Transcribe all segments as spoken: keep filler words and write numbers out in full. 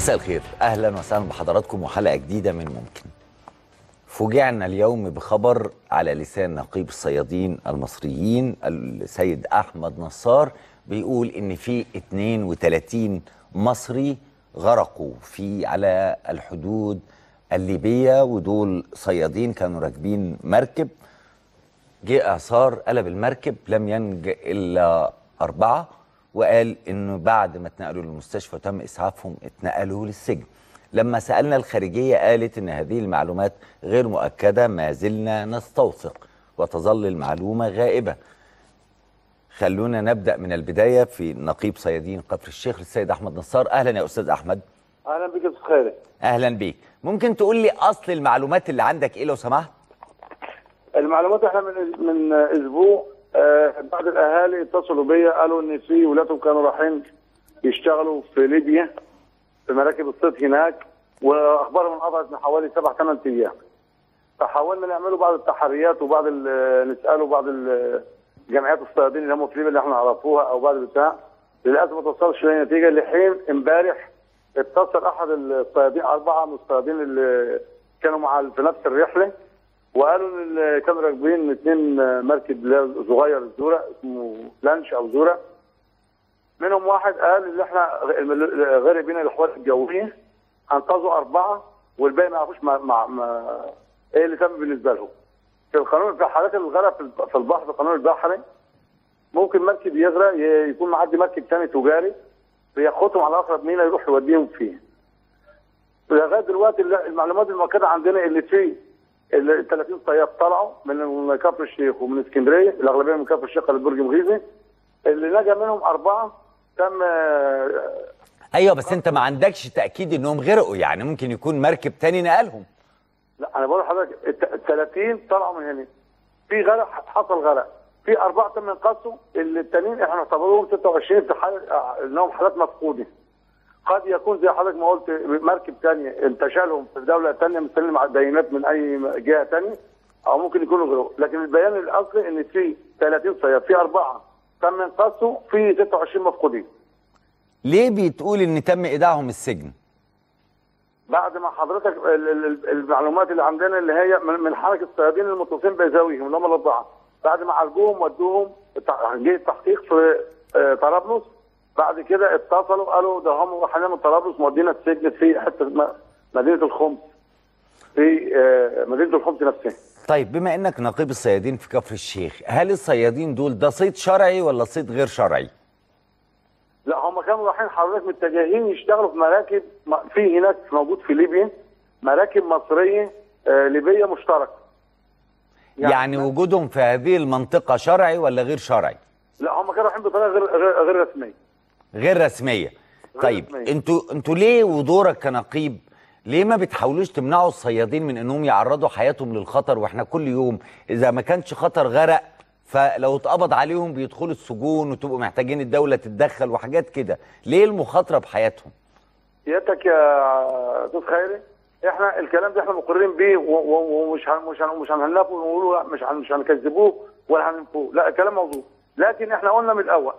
مساء الخير، اهلا وسهلا بحضراتكم وحلقه جديده من ممكن. فوجئنا اليوم بخبر على لسان نقيب الصيادين المصريين السيد احمد نصار بيقول ان في اثنين وثلاثين مصري غرقوا في على الحدود الليبيه، ودول صيادين كانوا راكبين مركب، جه اعصار قلب المركب، لم ينج الا اربعه، وقال انه بعد ما اتنقلوا للمستشفى وتم اسعافهم اتنقلوا للسجن. لما سالنا الخارجيه قالت ان هذه المعلومات غير مؤكده، ما زلنا نستوثق وتظل المعلومه غائبه. خلونا نبدا من البدايه في نقيب صيادين كفر الشيخ السيد احمد نصار. اهلا يا استاذ احمد. اهلا بك يا استاذ خالد. اهلا بيك. ممكن تقول لي اصل المعلومات اللي عندك ايه لو سمحت؟ المعلومات احنا من من اسبوع آه بعد الاهالي اتصلوا بيا قالوا ان في ولادهم كانوا رايحين يشتغلوا في ليبيا في مراكب الصيد هناك، واخبارهم انقطعت من حوالي سبع ثمان ايام. فحاولنا نعمله بعض التحريات وبعض نساله بعض جمعيات الصيادين اللي هم في ليبيا اللي احنا نعرفوها او بعض بتاع، للاسف ما توصلش لاي نتيجه. لحين امبارح اتصل احد الصيادين، اربعه من الصيادين اللي كانوا مع في نفس الرحله، وقالوا ان كانوا راكبين اثنين مركب صغير الزورق اسمه لانش او زورق. منهم واحد قال ان احنا غرق بينا الاحوال الجويه، انقذوا اربعه والباقي ما يعرفوش مع, مع, مع ايه اللي تم بالنسبه لهم. في القانون في حالات الغرق في البحر، في القانون البحري ممكن مركب يغرق يكون معدي مركب ثاني تجاري بياخدهم على اقرب ميناء يروح يوديهم فيه. لغايه دلوقتي المعلومات المؤكده عندنا اللي في ال ثلاثين صياد طلعوا من كفر الشيخ ومن اسكندريه، الاغلبيه من كفر الشيخ لبرج مغيثي. اللي نجا منهم اربعه تم. ايوه بس انت ما عندكش تاكيد انهم غرقوا، يعني ممكن يكون مركب تاني نقلهم. لا انا بقول لحضرتك ال ثلاثين طلعوا من هنا، في غرق حصل غرق، في اربعه تم انقاذهم، الثانيين احنا نعتبرهم ستة وعشرين في حاله انهم حالات مفقوده. قد يكون زي حضرتك ما قلت مركب ثانيه انتشلهم في دوله ثانيه مستلم بيانات من اي جهه ثانيه، او ممكن يكونوا غيرهم، لكن البيان الاصلي ان في ثلاثين صياد، في اربعه تم انقاذهم، في ستة وعشرين مفقودين. ليه بتقول ان تم ايداعهم السجن؟ بعد ما حضرتك المعلومات اللي عندنا اللي هي من حركه الصيادين المتصلين بزاويهم اللي هم الاربعه، بعد ما عالجوهم ودوهم جه التحقيق في طرابلس، بعد كده اتصلوا قالوا ده هم رايحين من طرابلس مودينا السجن في حته مدينه الخمس، في مدينه الخمس نفسها. طيب بما انك نقيب الصيادين في كفر الشيخ، هل الصيادين دول ده صيد شرعي ولا صيد غير شرعي؟ لا هم كانوا رايحين حضرتك متجهين يشتغلوا في مراكب في هناك موجود في ليبيا، مراكب مصريه آه ليبيه مشتركه. يعني, يعني وجودهم في هذه المنطقه شرعي ولا غير شرعي؟ لا هم كانوا رايحين بطريقه غير غير, غير رسميه. غير رسميه. غير طيب رسمية. انتوا انتوا ليه ودورك كنقيب ليه ما بتحاولوش تمنعوا الصيادين من انهم يعرضوا حياتهم للخطر؟ واحنا كل يوم اذا ما كانش خطر غرق فلو اتقبض عليهم بيدخلوا السجون وتبقوا محتاجين الدوله تتدخل وحاجات كده، ليه المخاطره بحياتهم؟ سيادتك يا استاذ خيري، احنا الكلام ده احنا مقرين بيه ومش هن مش هن مش هنهنفه ونقول لا مش هن مش هنكذبوه ولا هننفوه، لا الكلام موضوع، لكن احنا قلنا من الاول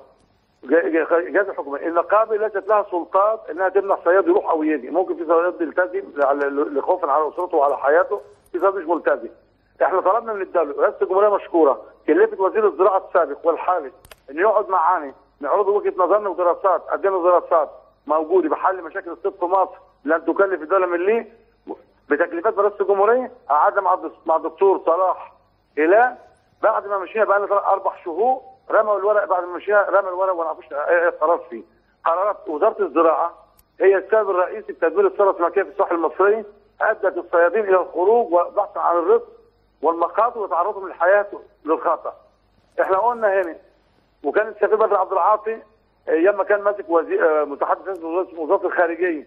جهاز الحكومه النقابه ليست لها سلطات انها تمنع صياد يروح او يجي، ممكن في صياد يلتزم لخوفا على اسرته وعلى حياته، في صياد مش ملتزم. احنا طلبنا من الدوله رئاسه الجمهوريه مشكوره، كلفت وزير الزراعه السابق والحالي انه يقعد معانا نعرض وجهه نظرنا ودراسات، قدمنا دراسات موجوده بحل مشاكل الصيد في مصر لن تكلف الدوله مليه بتكليفات رئاسه الجمهوريه. قعدنا مع مع الدكتور صلاح هلال، بعد ما مشينا بقى لنا اربع شهور رموا الورق، بعد ما مشينا رموا الورق وما نعرفوش ايه قرار فيه. قرارات وزاره الزراعه هي السبب الرئيسي في تدمير الثروه السمكيه في الساحل المصري، ادت الصيادين الى الخروج وبحثا عن الرزق والمخاطر وتعرضهم للحياه للخطر. احنا قلنا هنا، وكان السفير بدر عبد العاطي ايام ما كان ماسك وزير متحدث وزاره الخارجيه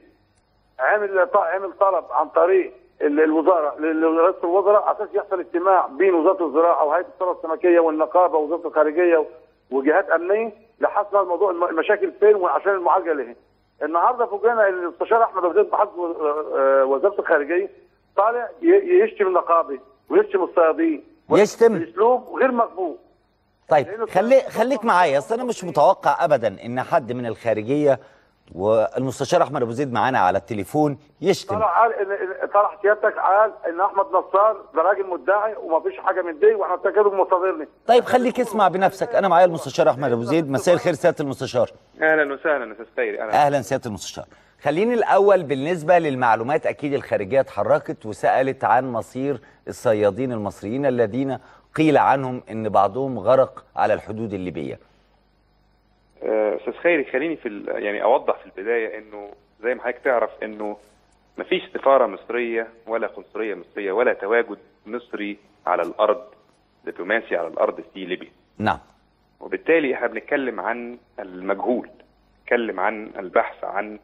عمل عمل طلب عن طريق الوزاره لرئيس الوزراء على اساس يحصل اجتماع بين وزاره الزراعه وهيئه الثروه السمكيه والنقابه ووزاره الخارجيه وجهات امنيه لحسم الموضوع المشاكل فين وعشان المعالجه لها. النهارده فوجئنا ان المستشار احمد ابو زيد محافظ وزاره الخارجيه طالع يشتم النقابه ويشتم الصيادين يشتم باسلوب غير مقبول. طيب خلي خليك معايا، اصل انا مش متوقع ابدا ان حد من الخارجيه والمستشار احمد ابو زيد معانا على التليفون يشتم. طلع قال ان طلع سيادتك قال ان احمد نصار ده راجل مدعي ومفيش حاجه من دي واحنا بتجارب مصادرني. طيب خليك اسمع بنفسك. انا معايا المستشار احمد ابو زيد. مساء الخير سياده المستشار. اهلا وسهلا استاذ خيري. اهلا اهلا سياده المستشار. خليني الاول بالنسبه للمعلومات، اكيد الخارجيه اتحركت وسالت عن مصير الصيادين المصريين الذين قيل عنهم ان بعضهم غرق على الحدود الليبيه. استاذ خيري خليني في يعني اوضح في البدايه انه زي ما حضرتك تعرف انه مفيش سفاره مصريه ولا قنصليه مصريه ولا تواجد مصري على الارض دبلوماسي على الارض في ليبيا. نعم. وبالتالي احنا بنتكلم عن المجهول، بنتكلم عن البحث عن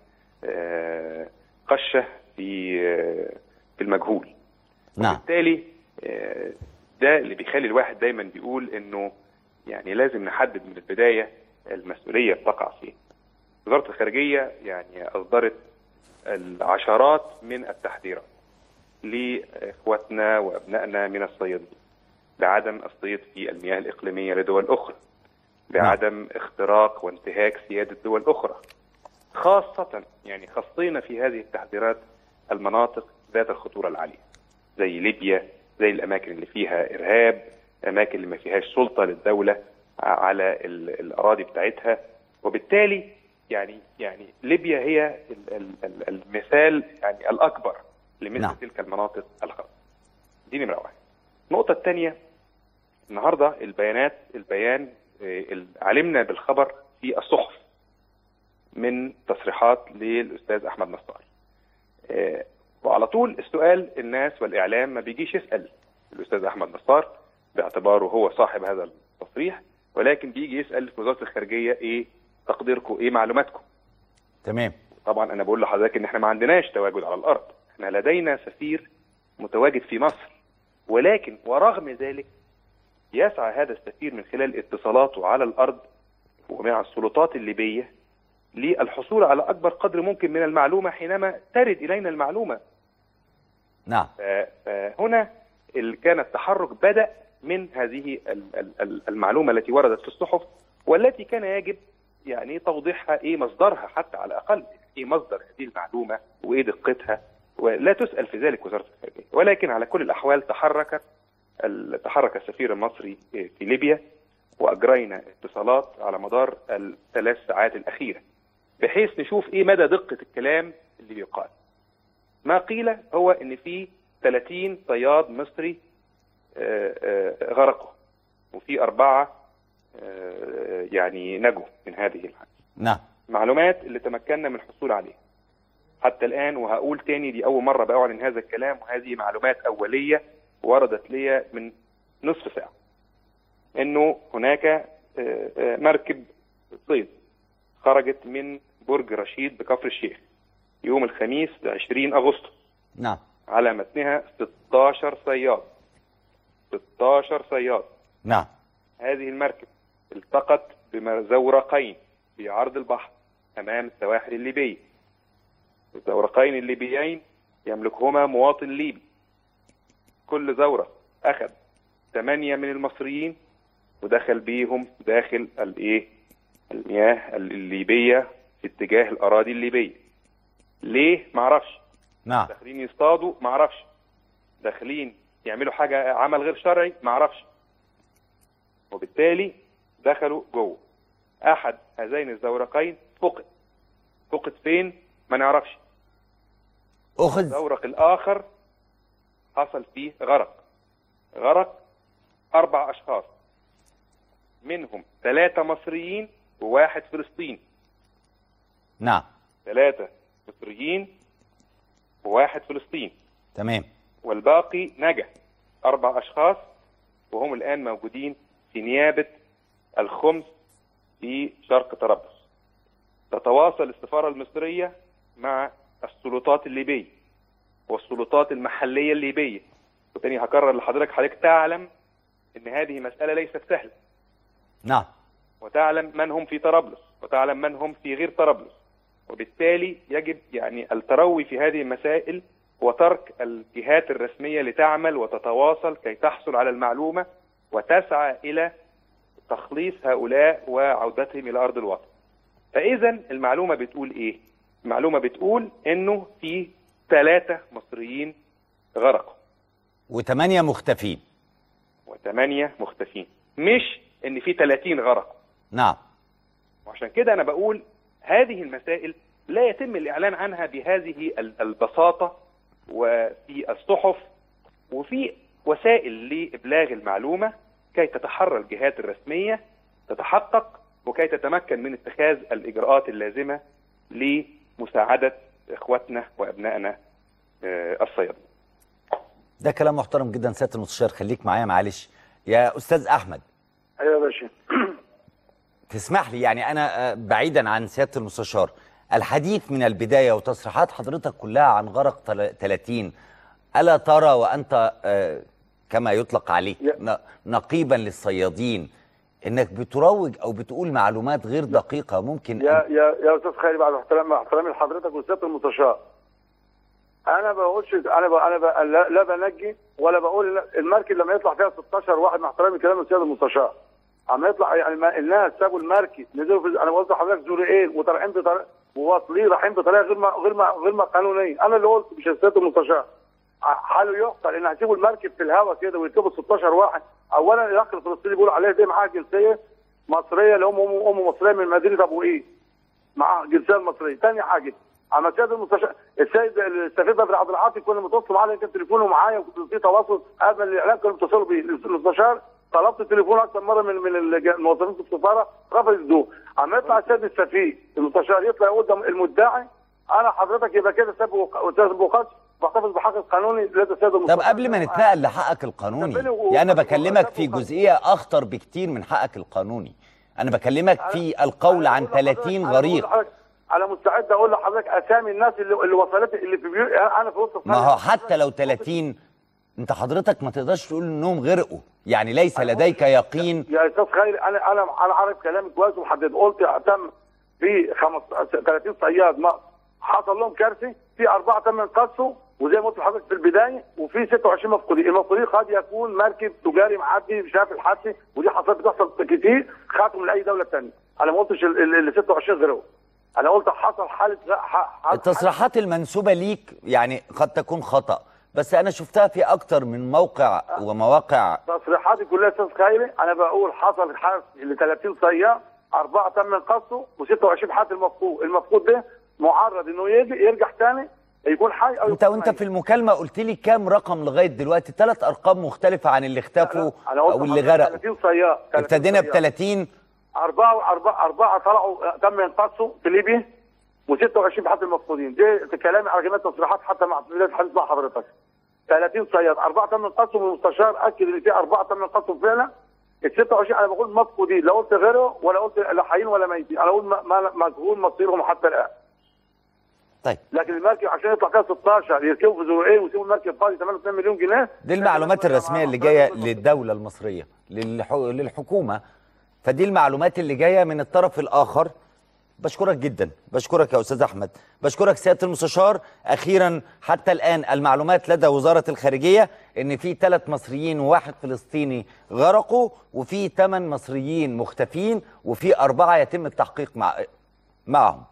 قشه في في المجهول. نعم. وبالتالي ده اللي بيخلي الواحد دايما بيقول انه يعني لازم نحدد من البدايه المسؤوليه بتقع فين. وزاره الخارجيه يعني اصدرت العشرات من التحذيرات لاخواتنا وابنائنا من الصيادين بعدم الصيد في المياه الاقليميه لدول اخرى، بعدم اختراق وانتهاك سياده دول اخرى، خاصه يعني خصينا في هذه التحذيرات المناطق ذات الخطوره العاليه زي ليبيا، زي الاماكن اللي فيها ارهاب، الاماكن اللي ما فيهاش سلطه للدوله على الاراضي بتاعتها. وبالتالي يعني يعني ليبيا هي المثال يعني الاكبر لمثل نعم. تلك المناطق الخطره. دي نمره واحد. النقطه الثانيه، النهارده البيانات البيان علمنا بالخبر في الصحف من تصريحات للاستاذ احمد نصار. وعلى طول السؤال الناس والاعلام ما بيجيش يسال الاستاذ احمد نصار باعتباره هو صاحب هذا التصريح، ولكن بيجي يسال في وزاره الخارجيه ايه تقديركم، ايه معلوماتكم. تمام. طبعا انا بقول لحضرتك ان احنا ما عندناش تواجد على الارض، احنا لدينا سفير متواجد في مصر، ولكن ورغم ذلك يسعى هذا السفير من خلال اتصالاته على الارض ومع السلطات الليبيه للحصول على اكبر قدر ممكن من المعلومه حينما ترد الينا المعلومه. نعم. فهنا كان التحرك بدأ من هذه المعلومه التي وردت في الصحف، والتي كان يجب يعني توضيحها، ايه مصدرها حتى على الاقل، ايه مصدر هذه المعلومه وايه دقتها، ولا تسال في ذلك وزاره الخارجيه. ولكن على كل الاحوال تحركت تحرك السفير المصري في ليبيا، واجرينا اتصالات على مدار الثلاث ساعات الاخيره بحيث نشوف ايه مدى دقه الكلام اللي بيقال. ما قيل هو ان في ثلاثين صياد مصري غرقوا وفي اربعه يعني نجوا من هذه الحادثه. نعم. معلومات اللي تمكنا من الحصول عليها حتى الان، وهقول تاني دي اول مره باعلن هذا الكلام، وهذه معلومات اوليه وردت لي من نصف ساعه، انه هناك مركب صيد خرجت من برج رشيد بكفر الشيخ يوم الخميس عشرين أغسطس. نعم. على متنها ستاشر صياد. ستاشر صياد. نعم. هذه المركب التقت بزورقين في عرض البحر امام السواحل الليبيه. الزورقين الليبيين يملكهما مواطن ليبي. كل زورق اخذ ثمانية من المصريين ودخل بيهم داخل الايه المياه الليبيه في اتجاه الاراضي الليبيه. ليه؟ معرفش. نعم. داخلين يصطادوا؟ معرفش. داخلين يعملوا حاجه عمل غير شرعي؟ معرفش. وبالتالي دخلوا جوه. احد هذين الزورقين فقد. فقد فين؟ ما نعرفش. اخذ. الزورق الاخر حصل فيه غرق. غرق اربع اشخاص، منهم ثلاثة مصريين وواحد فلسطيني. نعم. ثلاثة مصريين وواحد فلسطيني. تمام. والباقي نجا. اربع اشخاص وهم الان موجودين في نيابة الخمس في شرق طرابلس. تتواصل السفارة المصرية مع السلطات الليبية والسلطات المحلية الليبية. وتاني هكرر لحضرتك، حضرتك تعلم ان هذه مسألة ليست سهلة. نعم. وتعلم من هم في طرابلس وتعلم من هم في غير طرابلس، وبالتالي يجب يعني التروي في هذه المسائل وترك الجهات الرسمية لتعمل وتتواصل كي تحصل على المعلومة وتسعى إلى تخليص هؤلاء وعودتهم إلى أرض الوطن. فاذا المعلومه بتقول ايه؟ المعلومه بتقول انه في ثلاثه مصريين غرقوا وثمانيه مختفين وثمانيه مختفين، مش ان في ثلاثين غرقوا. نعم. وعشان كده انا بقول هذه المسائل لا يتم الاعلان عنها بهذه البساطه، وفي الصحف وفي وسائل لابلاغ المعلومه كي تتحرى الجهات الرسميه تتحقق وكي تتمكن من اتخاذ الاجراءات اللازمه لمساعده اخواتنا وابنائنا الصيادين. ده كلام محترم جدا سياده المستشار. خليك معايا معلش يا استاذ احمد. ايوه يا باشا. تسمح لي يعني انا بعيدا عن سياده المستشار، الحديث من البدايه وتصريحات حضرتك كلها عن غرق ثلاثين، الا ترى وانت كما يطلق عليك نقيبا للصيادين انك بتروج او بتقول معلومات غير دقيقه ممكن يا أن... يا يا استاذ خيري، بعد احترام احترامي لحضرتك وسياده المستشار، انا ما بقولش انا ب... انا ب... لا, لا بنجي ولا بقول المركب لما يطلع فيها ستاشر واحد، مع احترامي كلام السيد المستشار، عم يطلع يعني الناس سابوا المركب نزلوا في... انا قلت لحضرتك زورقين وطالعين بطريقه وواصلين رايحين بطريقه غير ما غير ما غير ما قانونيه، انا اللي قلت مش السيد المستشار. حاله يعقل ان هيسيبوا المركب في الهواء كده ويركبوا ستاشر واحد. اولا الاخ الفلسطيني بيقولوا عليه دي معاه جنسيه مصريه اللي هم ام مصريه من مدينه ابو ايه، معاه جنسيه مصريه. ثاني حاجه عم السيد المستشار السيد السفير بدر عبد العاطي كنا متواصل معاه، كان تليفونه معايا وكنت في تواصل قبل الاعلان كانوا بيتصلوا بيه. المستشار طلبت التليفون اكثر مره من من الموظفين في السفاره رفض يدوه. عم يطلع السيد السفير المستشار يطلع قدام المدعي، انا حضرتك يبقى كده ساب وقاص بحتفظ بحقي القانوني لدى السيد المستشار. طب قبل ما نتنقل لحقك القانوني، يعني انا بكلمك في جزئيه اخطر بكتير من حقك القانوني. انا بكلمك في القول عن ثلاثين غريق. انا مستعد اقول لحضرتك اسامي الناس اللي اللي وصلت اللي في بيوت انا في وسط. ما هو حتى لو ثلاثين انت حضرتك ما تقدرش تقول انهم غرقوا، يعني ليس لديك يقين. يا استاذ خيري انا انا انا عارف كلامي كويس ومحدد. قلت تم في ثلاثين صياد ما حصل لهم كارثه، في اربعه تم انقاذهم وزي ما قلت لحضرتك في البدايه، وفي ستة وعشرين مفقودين. المفقودين قد يكون مركب تجاري معدي شاف الحادثه، ودي حصلت بتحصل كتير خاتم من اي دوله ثانيه. انا ما قلتش ال ستة وعشرين غيروا، انا قلت حصل حاله. التصريحات المنسوبه ليك يعني قد تكون خطا، بس انا شفتها في اكتر من موقع ومواقع. تصريحاتي كلها يا استاذ خيري انا بقول حصل حادث ل ثلاثين صياد، اربعه تم انقاذهم وستة وعشرين حادث المفقود. المفقود ده معرض انه يجي يرجع ثاني يكون حي او انت وانت في المكالمه قلت لي كام رقم لغايه دلوقتي؟ ثلاث ارقام مختلفه عن اللي اختفوا او اللي غرقوا. ثلاثين صياد ابتدينا ب ثلاثين. أربعة أربعة أربعة طلعوا تم إنقاذهم في ليبيا وستة وعشرين بحث المفقودين. دي كلامي على جميع التصريحات حتى مع بداية الحديث مع حضرتك. ثلاثين صياد، أربعة تم إنقاذهم والمستشار أكد إن في أربعة تم إنقاذهم فعلا. ال ستة وعشرين أنا بقول مفقودين، لا قلت غيره ولا قلت لا حيين ولا ميتين، أنا بقول مجهول مصيرهم حتى الآن. طيب لكن المركب عشان يطلع فيها ستاشر يركبوا في زروقين ويسيبوا المركب فاضي ثمانية وعشرين مليون جنيه. دي المعلومات الرسميه اللي جايه للدوله المصريه للحكومه، فدي المعلومات اللي جايه من الطرف الاخر. بشكرك جدا، بشكرك يا استاذ احمد، بشكرك سياده المستشار. اخيرا حتى الان المعلومات لدى وزاره الخارجيه ان في ثلاث مصريين وواحد فلسطيني غرقوا، وفي ثمان مصريين مختفين، وفي اربعه يتم التحقيق مع معهم.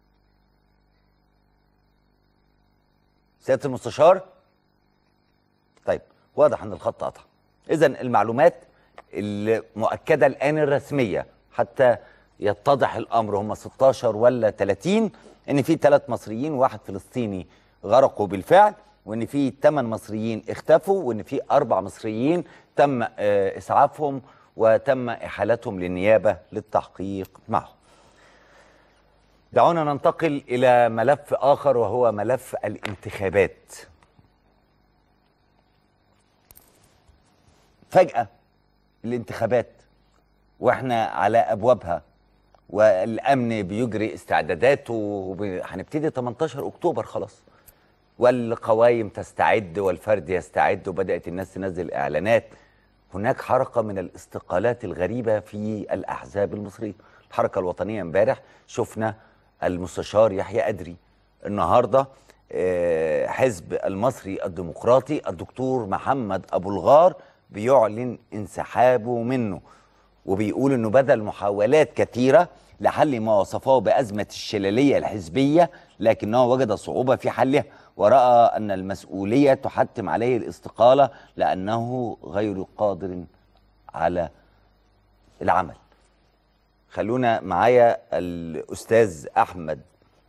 سياده المستشار، طيب واضح ان الخط قطع. اذا المعلومات المؤكده الان الرسميه حتى يتضح الامر هم ستاشر ولا ثلاثين، ان في ثلاث مصريين وواحد فلسطيني غرقوا بالفعل، وان في ثمان مصريين اختفوا، وان في اربع مصريين تم اسعافهم وتم احالتهم للنيابه للتحقيق معهم. دعونا ننتقل الى ملف اخر وهو ملف الانتخابات. فجأة الانتخابات واحنا على ابوابها والامن بيجري استعداداته، وهنبتدي تمنتاشر اكتوبر خلاص، والقوائم تستعد والفرد يستعد وبدات الناس تنزل اعلانات. هناك حركه من الاستقالات الغريبه في الاحزاب المصريه. الحركه الوطنيه امبارح شفنا المستشار يحيى أدري، النهارده حزب المصري الديمقراطي الدكتور محمد ابو الغار بيعلن انسحابه منه، وبيقول انه بذل محاولات كثيره لحل ما وصفه بازمه الشلاليه الحزبيه، لكنه وجد صعوبه في حلها، وراى ان المسؤوليه تحتم عليه الاستقاله لانه غير قادر على العمل. خلونا معايا الاستاذ احمد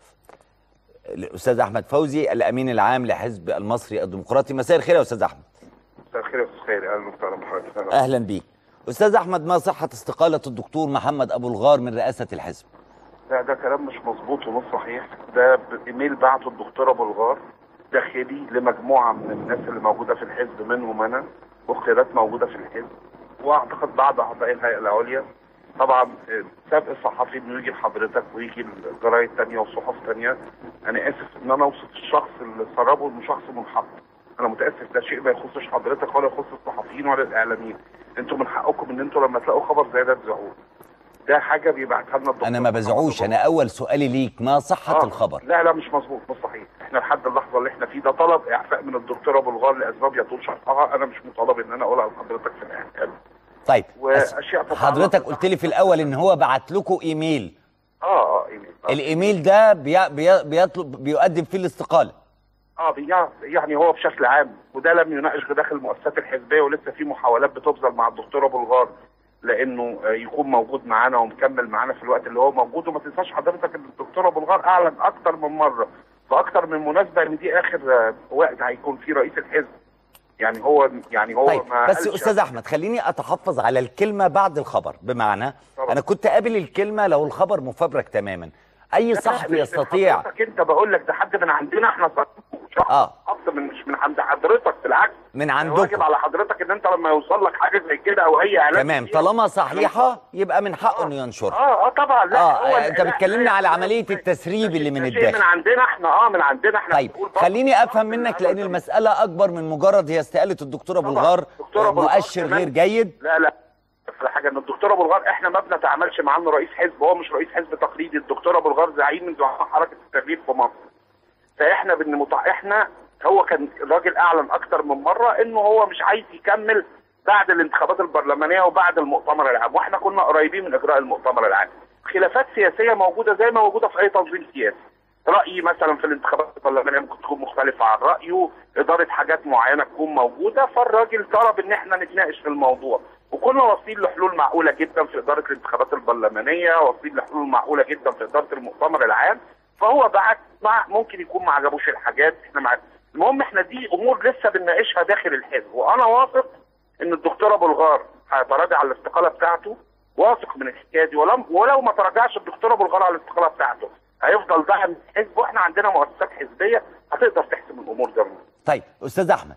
الاستاذ احمد فوزي الامين العام لحزب المصري الديمقراطي. مساء الخير يا استاذ احمد. مساء الخير يا استاذ خيري، اهلا وسهلا بحضرتك. اهلا بيك. استاذ احمد، ما صحه استقاله الدكتور محمد ابو الغار من رئاسه الحزب؟ لا، ده كلام مش مظبوط ومش صحيح. ده ايميل بعته الدكتور ابو الغار داخلي لمجموعه من الناس اللي موجوده في الحزب، منهم انا وقيادات موجوده في الحزب، واعتقد بعض اعضاء الهيئه العليا. طبعا سابق الصحفي انه يجي لحضرتك ويجي الجرايد ثانيه وصحف ثانيه. انا اسف ان انا اوصف الشخص اللي سربه انه شخص منحط. انا متاسف، ده شيء ما يخصش حضرتك ولا يخص الصحفيين ولا الاعلاميين. انتوا من حقكم ان انتوا لما تلاقوا خبر زي ده تذيعوه. ده حاجه بيبعتها لنا الدكتور. انا ما بزعوش، انا اول سؤالي ليك ما صحه آه. الخبر؟ لا لا مش مظبوط، مش صحيح. احنا لحد اللحظه اللي احنا فيه ده طلب اعفاء من الدكتور ابو الغار لاسباب يطول شرحها، انا مش مطالب ان انا اقولها لحضرتك في الاعلام. طيب واشياء حضرتك قلت لي في الاول ان هو بعت لكم ايميل. اه اه ايميل. آه. الايميل ده بي بي بيطلب بيقدم فيه الاستقاله. اه يعني هو بشكل عام، وده لم يناقش داخل المؤسسات الحزبيه، ولسه في محاولات بتبذل مع الدكتور ابو الغار لانه يكون موجود معانا ومكمل معانا في الوقت اللي هو موجود. وما تنساش حضرتك ان الدكتور ابو الغار اعلن اكتر من مره باكتر من مناسبه ان دي اخر وقت هيكون فيه رئيس الحزب. يعني هو يعني هو طيب ما بس استاذ احمد، خليني اتحفظ على الكلمه بعد الخبر، بمعنى طبعا. انا كنت قابل الكلمه لو الخبر مفبرك تماما. اي صحفي يستطيع. انت بقول لك ده حد من عندنا احنا شخص اه من مش من عند حضرتك، بالعكس من عندكم. واجب على حضرتك ان انت لما يوصل لك حاجه زي كده او اي اعلان تمام، طالما صحيحه يبقى من حقه انه ينشرها. اه اه طبعا. لا اه انت بتكلمنا على عمليه التسريب اللي من الداخل. من عندنا احنا اه من عندنا احنا. طيب خليني افهم منك، لان المساله اكبر من مجرد هي استقاله الدكتور ابو الغار مؤشر غير جيد. لا لا حاجه ان الدكتور ابو الغار احنا ما بنتعاملش معاه انه رئيس حزب، هو مش رئيس حزب تقليدي. الدكتور ابو الغار زعيم من زعماء حركه التغيير في مصر. فاحنا بنمطع احنا هو كان الراجل اعلن اكتر من مره انه هو مش عايز يكمل بعد الانتخابات البرلمانيه وبعد المؤتمر العام، واحنا كنا قريبين من اجراء المؤتمر العام. خلافات سياسيه موجوده زي ما موجوده في اي تنظيم سياسي. رايي مثلا في الانتخابات البرلمانيه ممكن تكون مختلفه عن رايه، اداره حاجات معينه تكون موجوده، فالراجل طلب ان احنا نتناقش في الموضوع، وكنا واصلين لحلول معقوله جدا في اداره الانتخابات البرلمانيه، واصلين لحلول معقوله جدا في اداره المؤتمر العام. فهو بعت مع ممكن يكون ما عجبوش الحاجات، احنا مع المهم احنا دي امور لسه بنناقشها داخل الحزب، وانا واثق ان الدكتور ابو الغار هيتراجع على الاستقاله بتاعته، واثق من الحكايه دي. ولو ولو ما تراجعش الدكتور ابو الغار على الاستقاله بتاعته هيفضل داعم الحزب، واحنا عندنا مؤسسات حزبيه هتقدر تحسم الامور زي ما. طيب استاذ احمد،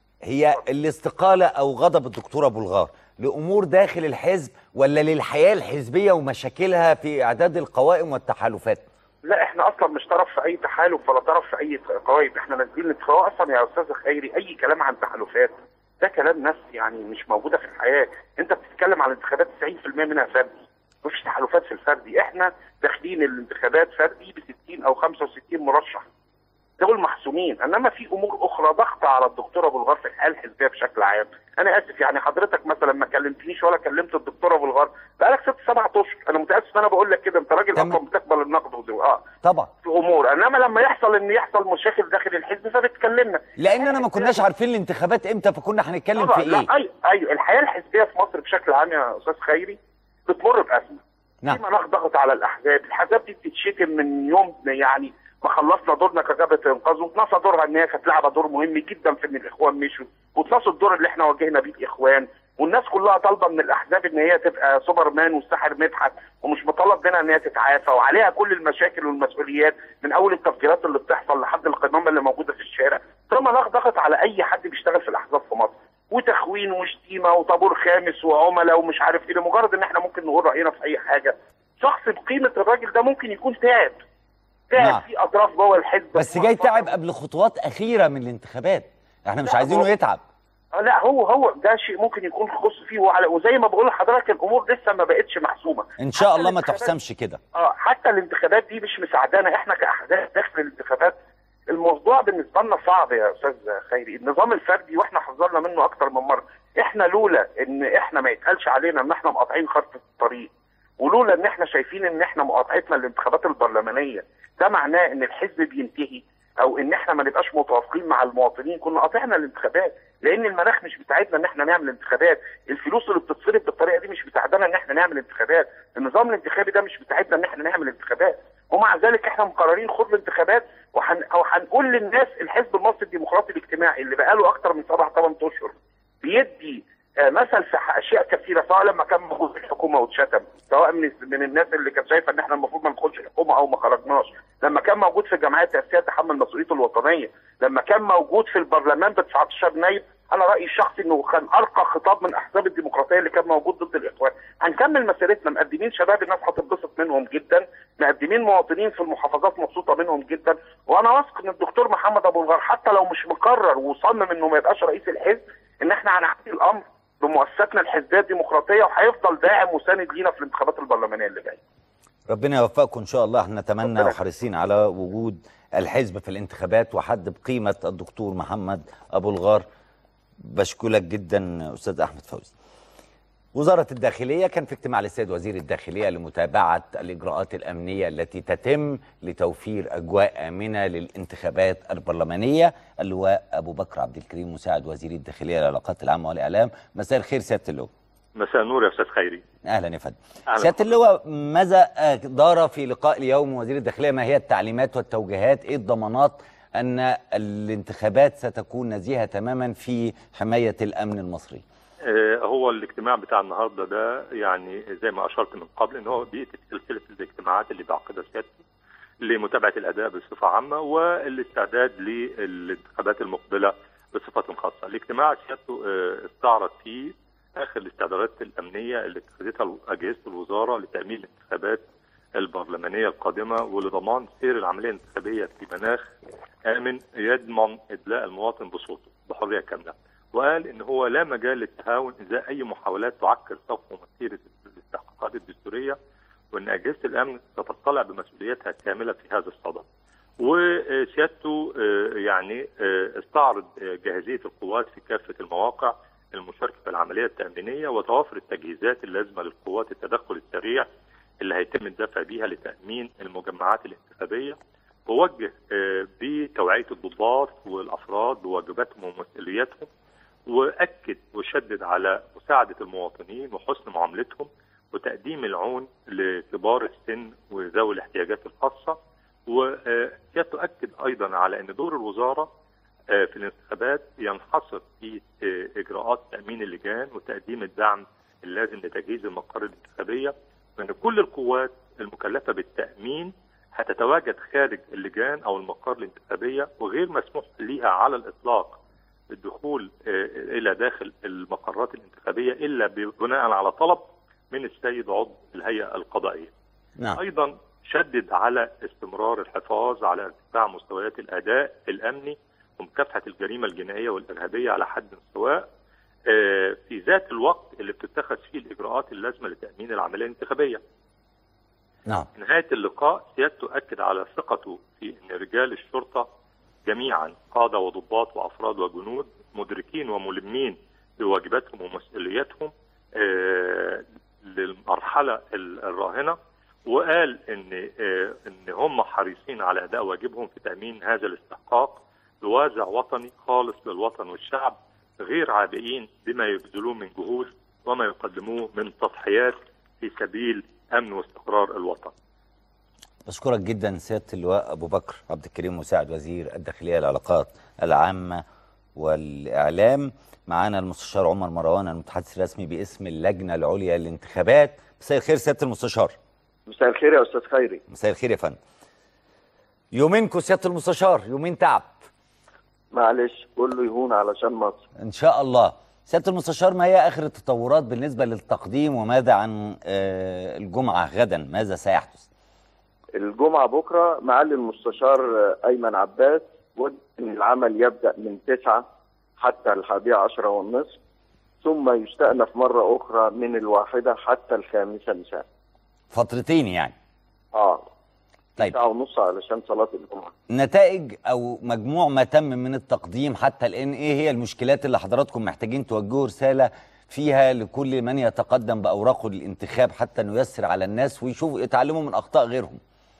هي الاستقاله او غضب الدكتور ابو الغار لامور داخل الحزب ولا للحياه الحزبيه ومشاكلها في اعداد القوائم والتحالفات؟ لا احنا اصلا مش طرف في اي تحالف ولا طرف في اي قوائم، احنا نازلين نتفاوض. اصلا يا استاذ خيري اي كلام عن تحالفات ده كلام ناس يعني مش موجوده في الحياه. انت بتتكلم عن الانتخابات تسعين في المية منها فردي، مفيش تحالفات في الفردي. احنا داخلين الانتخابات فردي ب ستين او خمسة وستين مرشح، دول محسومين. انما في امور اخرى ضغط على الدكتور ابو الغار في الحياه الحزبيه بشكل عام. انا اسف يعني حضرتك مثلا ما كلمتنيش ولا كلمت الدكتور ابو الغار بقالك ست سبع اشهر. انا متاسف انا بقول لك كده، انت راجل اصلا بتقبل النقد اه طبعا في امور. انما لما يحصل ان يحصل مشاكل داخل الحزب فبتكلمنا، لاننا ما كناش عارفين الانتخابات امتى، فكنا هنتكلم في ايه. لا ايوه ايوه الحياه الحزبيه في مصر بشكل عام يا استاذ خيري بتمر بازمه. نعم. في مناخ ضغط على الاحزاب، الاحزاب دي بتتشتم من يوم يعني ما خلصنا دورنا كجبهه انقاذ، واتنسى دورها ان هي كانت لعبه دور مهم جدا في ان الاخوان مشوا، واتنسى الدور اللي احنا واجهنا بيه الاخوان، والناس كلها طالبه من الاحزاب ان هي تبقى سوبرمان والساحر مدحت، ومش مطالب منها ان هي تتعافى، وعليها كل المشاكل والمسؤوليات من اول التفجيرات اللي بتحصل لحد القمامه اللي موجوده في الشارع. ده مناخ ضغط على اي حد بيشتغل في الاحزاب في مصر، وتخوين وشتيمه وطابور خامس وعملاء ومش عارف ايه، لمجرد ان احنا ممكن نقول راينا في اي حاجه. شخص بقيمه الراجل ده ممكن يكون تعب تعب نعم. في اطراف جوه الحزب، بس جاي تعب قبل خطوات اخيره من الانتخابات، احنا مش عايزينه يتعب. لا هو هو ده شيء ممكن يكون خص فيه، وعلى وزي ما بقول لحضرتك الامور لسه ما بقتش محسومه. ان شاء الله ما تحسمش كده. اه حتى الانتخابات دي مش مساعدانا احنا كاحزاب داخل الانتخابات. الموضوع بالنسبه لنا صعب يا استاذ خيري، النظام الفردي واحنا حذرنا منه اكتر من مره. احنا لولا ان احنا ما يتقالش علينا ان احنا مقاطعين خط الطريق، ولولا ان احنا شايفين ان احنا مقاطعتنا للانتخابات البرلمانيه ده معناه ان الحزب بينتهي او ان احنا ما نبقاش متوافقين مع المواطنين، كنا قاطعنا الانتخابات. لان المناخ مش بتاعتنا ان احنا نعمل انتخابات، الفلوس اللي بتتصرف بالطريقه دي مش بتاعتنا ان احنا نعمل انتخابات، النظام الانتخابي ده مش بتاعتنا ان احنا نعمل انتخابات. ومع ذلك احنا مقررين خد الانتخابات، وحن او هنقول للناس الحزب المصري الديمقراطي الاجتماعي اللي بقاله اكتر من سبع ثمان اشهر بيدي آه مثل في اشياء كثيره، سواء لما كان موجود في الحكومه واتشتم، سواء من من الناس اللي كانت شايفه ان احنا المفروض ما ندخلش الحكومه او ما خرجناش، لما كان موجود في الجمعيات التاسيسيه تحمل مسؤوليته الوطنيه، لما كان موجود في البرلمان ب تسعتاشر نايب. انا رايي الشخصي انه كان ارقى خطاب من احزاب الديمقراطيه اللي كان موجود ضد الاخوان. هنكمل مسيرتنا، مقدمين شباب الناس هتتبسط منهم جدا، مقدمين مواطنين في المحافظات مبسوطه منهم جدا، وانا واثق ان الدكتور محمد ابو الغار حتى لو مش مقرر وصمم انه ما يبقاش رئيس الحزب، ان احنا هنعدي الامر بمؤسساتنا الحزبيه الديمقراطيه، وهيفضل داعم وساند لينا في الانتخابات البرلمانيه اللي جايه. ربنا يوفقكم ان شاء الله. احنا نتمنى وحريصين على وجود الحزب في الانتخابات وحد بقيمه الدكتور محمد ابو الغار. بشكرك جدا استاذ احمد فوزي. وزاره الداخليه كان في اجتماع للسيد وزير الداخليه لمتابعه الاجراءات الامنيه التي تتم لتوفير اجواء امنه للانتخابات البرلمانيه. اللواء ابو بكر عبد الكريم مساعد وزير الداخليه للعلاقات العامه والاعلام. مساء الخير سياده اللواء. مساء النور يا استاذ خيري. اهلا يا فندم. سياده اللواء، ماذا دار في لقاء اليوم وزير الداخليه؟ ما هي التعليمات والتوجيهات؟ ايه الضمانات ان الانتخابات ستكون نزيهه تماما في حمايه الامن المصري؟ هو الاجتماع بتاع النهارده ده يعني زي ما اشرت من قبل ان هو بيئه سلسله الاجتماعات اللي بعقدها سيادته لمتابعه الاداء بصفه عامه والاستعداد للانتخابات المقبله بصفه خاصه. الاجتماع سيادته استعرض فيه اخر الاستعدادات الامنيه اللي اتخذتها اجهزه الوزاره لتامين الانتخابات البرلمانيه القادمه ولضمان سير العمليه الانتخابيه في مناخ امن يضمن ادلاء المواطن بصوته بحريه كامله. وقال ان هو لا مجال للتهاون ازاء اي محاولات تعكر صف ومسيره الاستحقاقات الدستوريه، وان اجهزه الامن ستطلع بمسؤوليتها الكامله في هذا الصدد. وسيادته يعني استعرض جاهزيه القوات في كافه المواقع المشاركه في العمليه التامينيه وتوافر التجهيزات اللازمه للقوات التدخل السريع اللي هيتم الدفع بيها لتامين المجمعات الانتخابيه، ووجه بتوعيه الضباط والافراد بواجباتهم ومسؤولياتهم، واكد وشدد على مساعده المواطنين وحسن معاملتهم وتقديم العون لكبار السن وذوي الاحتياجات الخاصه. وسيادته اكد ايضا على ان دور الوزاره في الانتخابات ينحصر في اجراءات تامين اللجان وتقديم الدعم اللازم لتجهيز المقر الانتخابيه، وان كل القوات المكلفه بالتامين هتتواجد خارج اللجان او المقر الانتخابيه، وغير مسموح ليها على الاطلاق الدخول الى داخل المقرات الانتخابيه الا بناء على طلب من السيد عضو الهيئه القضائيه. نعم. ايضا شدد على استمرار الحفاظ على ارتفاع مستويات الاداء الامني ومكافحه الجريمه الجنائيه والارهابيه على حد سواء في ذات الوقت اللي بتتخذ فيه الاجراءات اللازمه لتامين العمليه الانتخابيه. نعم. في نهايه اللقاء سيادته اكد على ثقته في ان رجال الشرطه جميعا قاده وضباط وافراد وجنود مدركين وملمين بواجباتهم ومسؤولياتهم آه للمرحله الراهنه، وقال ان آه ان هم حريصين على اداء واجبهم في تامين هذا الاستحقاق بوازع وطني خالص للوطن والشعب، غير عابئين بما يبذلوه من جهود وما يقدموه من تضحيات في سبيل امن واستقرار الوطن. بشكرك جدا سياده اللواء ابو بكر عبد الكريم مساعد وزير الداخليه للعلاقات العامه والاعلام. معانا المستشار عمر مروان المتحدث الرسمي باسم اللجنه العليا للانتخابات. مساء الخير سياده المستشار. مساء الخير يا استاذ خيري. مساء الخير يا فندم. يومينكم سياده المستشار، يومين تعب. معلش كله يهون علشان مصر ان شاء الله. سياده المستشار، ما هي اخر التطورات بالنسبه للتقديم، وماذا عن الجمعه غدا؟ ماذا سيحدث؟ الجمعه بكره معالي المستشار ايمن عباس وجه ان العمل يبدا من تسعة حتى الحادية عشرة والنصف، ثم يستأنف مره اخرى من الواحده حتى الخامسه مساء. فترتين يعني. اه طيب ساعة ونص علشان صلاة الجمعة. نتائج او مجموع ما تم من التقديم حتى الان، ايه هي المشكلات اللي حضراتكم محتاجين توجهوا رساله فيها لكل من يتقدم باوراقه للانتخاب حتى نيسر على الناس ويشوفوا يتعلموا من اخطاء غيرهم؟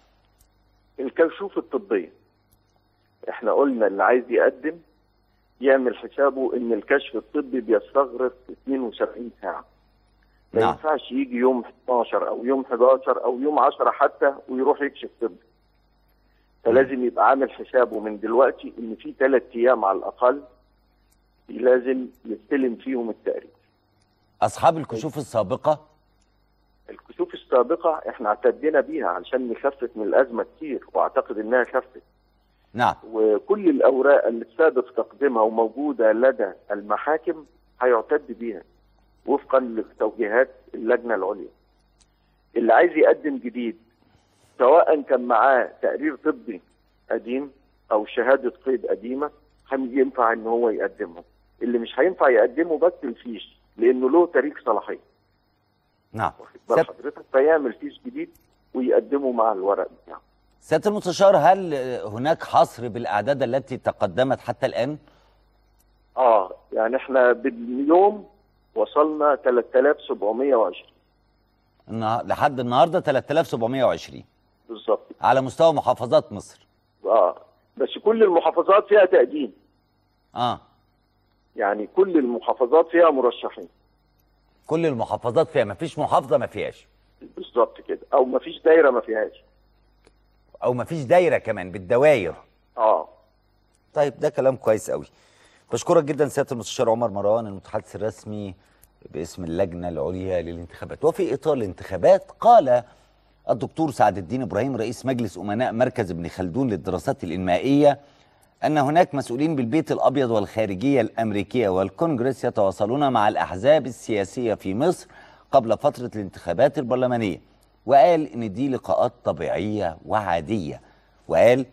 الكشوف الطبية، احنا قلنا اللي عايز يقدم يعمل حسابه ان الكشف الطبي بيستغرق اثنين وسبعين ساعة. ما نعم. ينفعش يجي يوم اتناشر او يوم حداشر او يوم عشرة حتى ويروح يكشف طبي. فلازم يبقى عامل حسابه من دلوقتي ان في ثلاث ايام على الاقل لازم يستلم فيهم التقرير. اصحاب الكشوف السابقه، الكشوف السابقة احنا اعتدينا بيها علشان نخفف من الازمة كتير، واعتقد انها خفت. نعم، وكل الاوراق اللي سابق تقديمها وموجودة لدى المحاكم هيعتد بيها وفقا لتوجيهات اللجنة العليا. اللي عايز يقدم جديد سواء كان معاه تقرير طبي قديم او شهادة قيد قديمة ينفع ان هو يقدمه. اللي مش هينفع يقدمه بس الفيش، لانه له تاريخ صلاحية. نعم. واخد بال حضرتك؟ فيعمل فيش جديد ويقدمه مع الورق بتاعه. سيادة المستشار، هل هناك حصر بالاعداد التي تقدمت حتى الان؟ اه يعني احنا باليوم وصلنا ثلاثة آلاف وسبعمائة وعشرين النه... لحد النهارده ثلاثة آلاف وسبعمائة وعشرين بالظبط على مستوى محافظات مصر. اه بس كل المحافظات فيها تقديم. اه يعني كل المحافظات فيها مرشحين. كل المحافظات فيها، ما فيش محافظه ما فيهاش. بالظبط كده، او ما فيش دايره ما فيهاش، او ما فيش دايره كمان بالدواير. اه طيب ده كلام كويس قوي. بشكرك جدا سياده المستشار عمر مروان المتحدث الرسمي باسم اللجنه العليا للانتخابات. وفي اطار الانتخابات قال الدكتور سعد الدين ابراهيم رئيس مجلس امناء مركز ابن خلدون للدراسات الانمائيه ان هناك مسؤولين بالبيت الابيض والخارجيه الامريكيه والكونجرس يتواصلون مع الاحزاب السياسيه في مصر قبل فتره الانتخابات البرلمانيه، وقال ان دي لقاءات طبيعيه وعاديه. وقال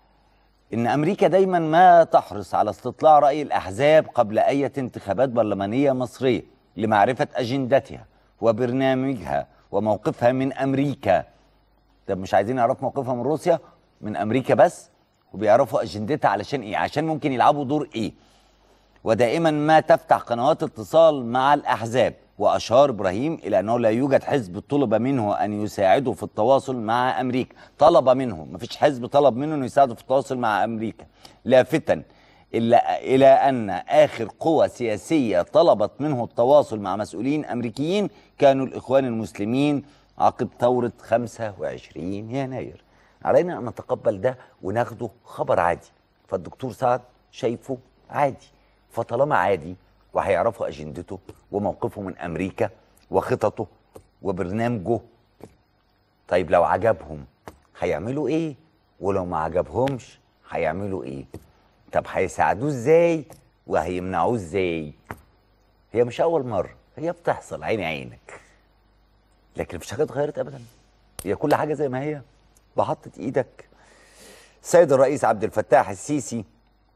إن أمريكا دايما ما تحرص على استطلاع رأي الأحزاب قبل أي انتخابات برلمانية مصرية لمعرفة أجندتها وبرنامجها وموقفها من أمريكا. طب مش عايزين يعرفوا موقفها من روسيا؟ من أمريكا بس؟ وبيعرفوا أجندتها علشان إيه؟ عشان ممكن يلعبوا دور إيه؟ ودائما ما تفتح قنوات اتصال مع الأحزاب. وأشار إبراهيم إلى أنه لا يوجد حزب طلب منه أن يساعده في التواصل مع أمريكا. طلب منه، مفيش حزب طلب منه أنه يساعده في التواصل مع أمريكا. لافتا إلا إلى أن آخر قوى سياسية طلبت منه التواصل مع مسؤولين أمريكيين كانوا الإخوان المسلمين عقب ثورة خمسة وعشرين يناير. علينا أن نتقبل ده وناخده خبر عادي. فالدكتور سعد شايفه عادي، فطالما عادي وهيعرفوا أجندته وموقفه من أمريكا وخططه وبرنامجه، طيب لو عجبهم هيعملوا إيه؟ ولو ما عجبهمش هيعملوا إيه؟ طب هيساعدوه إزاي وهيمنعوه إزاي؟ هي مش أول مرة، هي بتحصل عيني عينك، لكن مفيش حاجة اتغيرت أبدا، هي كل حاجة زي ما هي بحطة إيدك. السيد الرئيس عبد الفتاح السيسي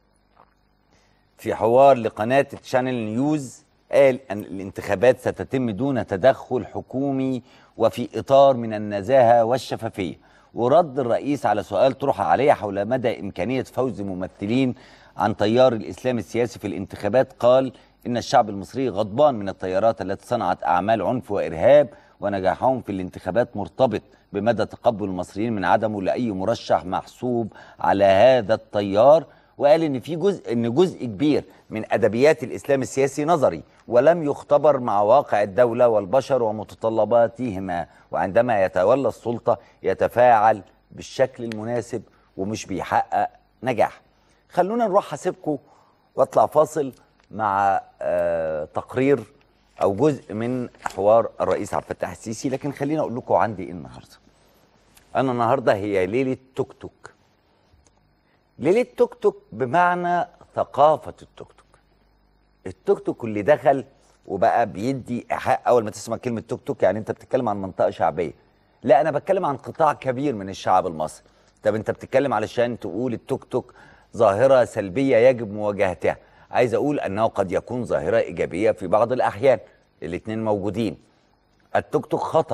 في حوار لقناة تشانل نيوز قال أن الانتخابات ستتم دون تدخل حكومي وفي إطار من النزاهة والشفافية. ورد الرئيس على سؤال طرح عليه حول مدى إمكانية فوز ممثلين عن تيار الإسلام السياسي في الانتخابات، قال إن الشعب المصري غضبان من التيارات التي صنعت أعمال عنف وإرهاب، ونجاحهم في الانتخابات مرتبط بمدى تقبل المصريين من عدمه لأي مرشح محسوب على هذا التيار. وقال ان في جزء ان جزء كبير من ادبيات الاسلام السياسي نظري ولم يختبر مع واقع الدوله والبشر ومتطلباتهما، وعندما يتولى السلطه يتفاعل بالشكل المناسب ومش بيحقق نجاح. خلونا نروح حاسبكم واطلع فاصل مع آه تقرير او جزء من حوار الرئيس عبد الفتاح السيسي. لكن خليني اقول لكم عندي ايه النهارده. انا النهارده هي ليله توك توك. ليلة توك توك بمعنى ثقافة التوك توك. التوك توك اللي دخل وبقى بيدي إيحاء. أول ما تسمع كلمة توك توك يعني أنت بتتكلم عن منطقة شعبية. لا، أنا بتكلم عن قطاع كبير من الشعب المصري. طب أنت بتتكلم علشان تقول التوك توك ظاهرة سلبية يجب مواجهتها. عايز أقول أنه قد يكون ظاهرة إيجابية في بعض الأحيان، الاتنين موجودين. التوك توك خطر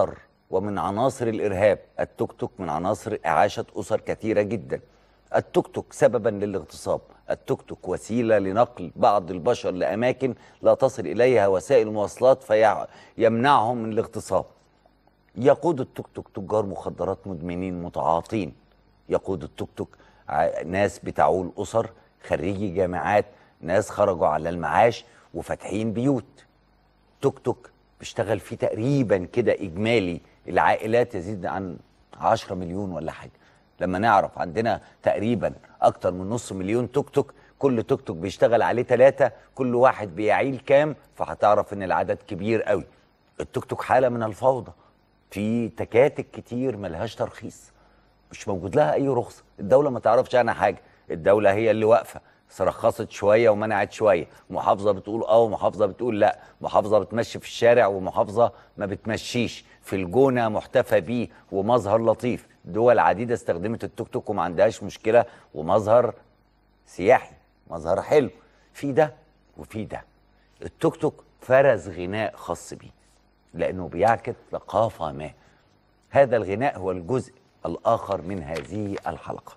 ومن عناصر الإرهاب. التوك توك من عناصر إعاشة أسر كثيرة جدا. التوك توك سببا للاغتصاب. التوك توك وسيلة لنقل بعض البشر لأماكن لا تصل إليها وسائل المواصلات فيمنعهم من الاغتصاب. يقود التوك توك تجار مخدرات مدمنين متعاطين. يقود التوك توك ناس بتعول أسر، خريجي جامعات، ناس خرجوا على المعاش وفاتحين بيوت. توك توك بيشتغل فيه تقريبا كده إجمالي العائلات يزيد عن عشرة مليون ولا حاجة. لما نعرف عندنا تقريبا أكتر من نص مليون توك توك، كل توك توك بيشتغل عليه ثلاثة، كل واحد بيعيل كام، فهتعرف إن العدد كبير قوي. التوك توك حالة من الفوضى. في تكاتك كتير ملهاش ترخيص، مش موجود لها أي رخصة، الدولة ما تعرفش عنها حاجة، الدولة هي اللي واقفة، رخصت شوية ومنعت شوية، محافظة بتقول اه ومحافظة بتقول لا، محافظة بتمشي في الشارع ومحافظة ما بتمشيش. في الجونة محتفى بيه ومظهر لطيف، دول عديدة استخدمت التوك توك وما عندهاش مشكلة ومظهر سياحي، مظهر حلو. في ده وفي ده. التوك توك فرز غناء خاص بيه لأنه بيعكس ثقافة ما. هذا الغناء هو الجزء الآخر من هذه الحلقة.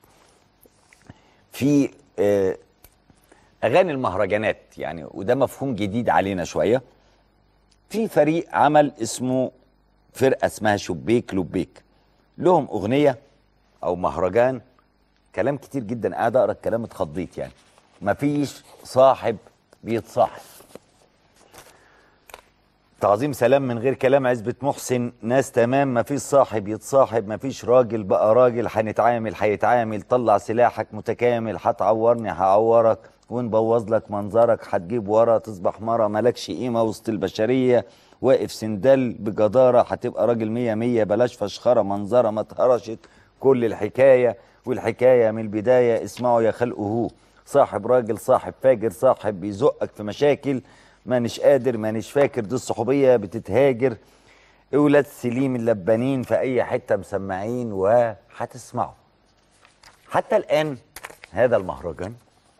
في آه أغاني المهرجانات يعني، وده مفهوم جديد علينا شوية. في فريق عمل اسمه فرقة اسمها شبيك لبيك، لهم أغنية أو مهرجان كلام كتير جدا، قاعد أقرأ الكلام اتخضيت يعني. مفيش صاحب بيتصاحب، تعظيم سلام من غير كلام، عزبة محسن، ناس تمام، مفيش صاحب يتصاحب، مفيش راجل بقى راجل، هنتعامل هيتعامل، طلع سلاحك متكامل، هتعورني هعورك ونبوظ لك منظرك، هتجيب ورا تصبح مرة، مالكش قيمة وسط البشرية، واقف سندال بجدارة، هتبقى راجل مية مية، بلاش فشخرة منظرة ما اتهرشت كل الحكاية، والحكاية من البداية اسمعوا يا خلقه، صاحب راجل صاحب فاجر، صاحب بيزقك في مشاكل، مانيش قادر مانيش فاكر، دي الصحوبية بتتهاجر، اولاد سليم اللبانين في اي حتة مسمعين وهتسمعوا. حتى الآن هذا المهرجان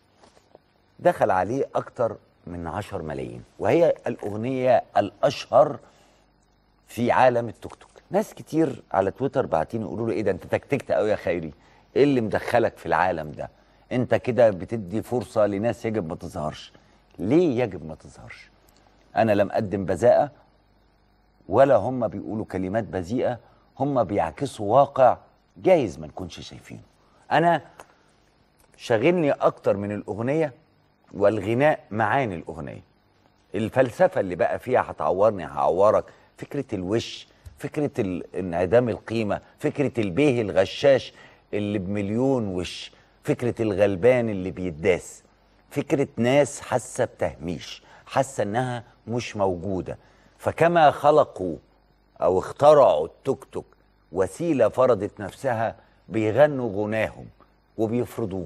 دخل عليه أكتر من عشر ملايين، وهي الأغنية الأشهر في عالم التوك توك. ناس كتير على تويتر بعتين يقولوا له ايه ده انت تكتكت قوي يا خيري، ايه اللي مدخلك في العالم ده، انت كده بتدي فرصة لناس يجب ما تظهرش. ليه يجب ما تظهرش؟ انا لم اقدم بذاءة ولا هم بيقولوا كلمات بذيئة، هم بيعكسوا واقع جايز ما نكونش شايفينه. انا شاغلني اكتر من الاغنية والغناء معاني الاغنية، الفلسفة اللي بقى فيها هتعورني هعورك، فكرة الوش، فكرة انعدام القيمة، فكرة البيه الغشاش اللي بمليون وش، فكرة الغلبان اللي بيداس، فكرة ناس حاسة بتهميش، حاسة انها مش موجودة. فكما خلقوا او اخترعوا التوك توك وسيلة فرضت نفسها، بيغنوا غناهم وبيفرضوه.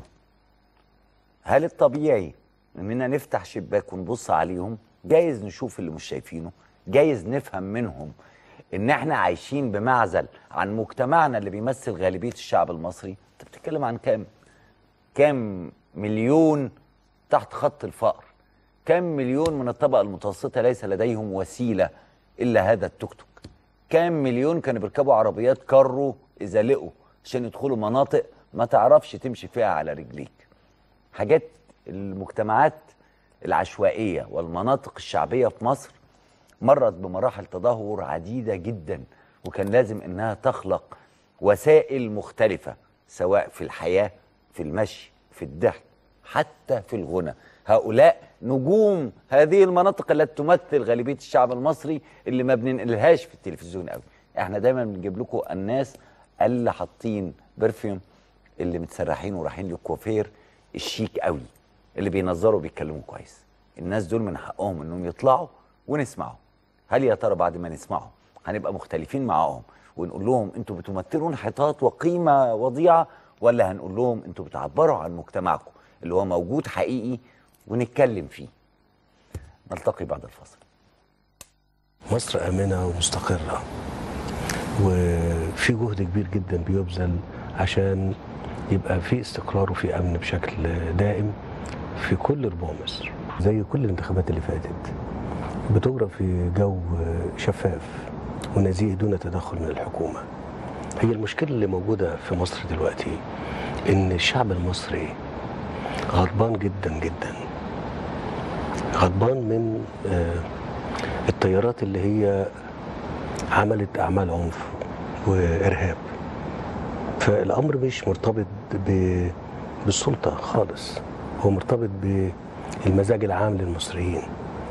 هل الطبيعي اننا نفتح شباك ونبص عليهم؟ جايز نشوف اللي مش شايفينه، جايز نفهم منهم ان احنا عايشين بمعزل عن مجتمعنا اللي بيمثل غالبية الشعب المصري. انت بتتكلم عن كام كام مليون تحت خط الفقر، كام مليون من الطبقة المتوسطة ليس لديهم وسيلة الا هذا التوك توك، كام مليون كانوا بيركبوا عربيات كارو اذا لقوا عشان يدخلوا مناطق ما تعرفش تمشي فيها على رجليك. حاجات المجتمعات العشوائية والمناطق الشعبية في مصر مرت بمراحل تدهور عديدة جدا، وكان لازم انها تخلق وسائل مختلفة، سواء في الحياة، في المشي، في الضحك، حتى في الغنى. هؤلاء نجوم هذه المناطق التي تمثل غالبية الشعب المصري اللي ما بننقلهاش في التلفزيون قوي. احنا دايما بنجيب لكم الناس اللي حاطين برفيوم، اللي متسرحين ورايحين للكوافير الشيك قوي، اللي بينظروا وبيتكلموا كويس. الناس دول من حقهم انهم يطلعوا ونسمعوا. هل يا ترى بعد ما نسمعهم هنبقى مختلفين معاهم ونقول لهم انتوا بتمثلوا انحطاط وقيمة وضيعة، ولا هنقول لهم انتوا بتعبروا عن مجتمعكم اللي هو موجود حقيقي ونتكلم فيه؟ نلتقي بعد الفاصل. مصر آمنة ومستقرة، وفي جهد كبير جدا بيبذل عشان يبقى في استقرار وفي أمن بشكل دائم في كل ربوع مصر. زي كل الانتخابات اللي فاتت بتجرى في جو شفاف ونزيه دون تدخل من الحكومة. هي المشكلة اللي موجودة في مصر دلوقتي إن الشعب المصري غضبان جدا جدا، غضبان من التيارات اللي هي عملت أعمال عنف وإرهاب. فالأمر مش مرتبط بالسلطة خالص، هو مرتبط بالمزاج العام للمصريين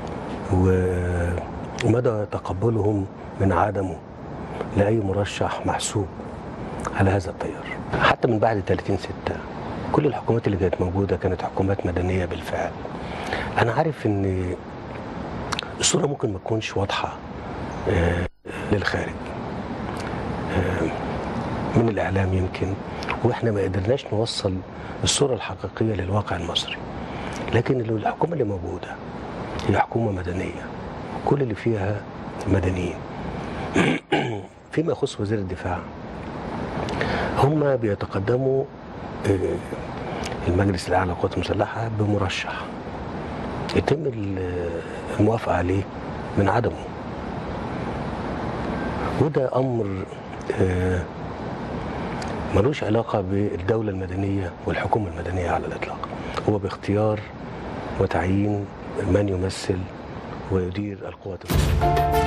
ومدى تقبلهم من عدمه لأي مرشح محسوب على هذا التيار. حتى من بعد ثلاثين ستة كل الحكومات اللي كانت موجودة كانت حكومات مدنية بالفعل. أنا عارف إن الصورة ممكن ما تكونش واضحة للخارج من الإعلام يمكن، وإحنا ما قدرناش نوصل الصورة الحقيقية للواقع المصري، لكن الحكومة اللي موجودة هي حكومة مدنية كل اللي فيها مدنيين. فيما يخص وزير الدفاع هم بيتقدموا المجلس الأعلى للقوات المسلحة بمرشح يتم الموافقة عليه من عدمه، وده أمر ملوش علاقة بالدولة المدنية والحكومة المدنية على الإطلاق، هو باختيار وتعيين من يمثل ويدير القوات المسلحة.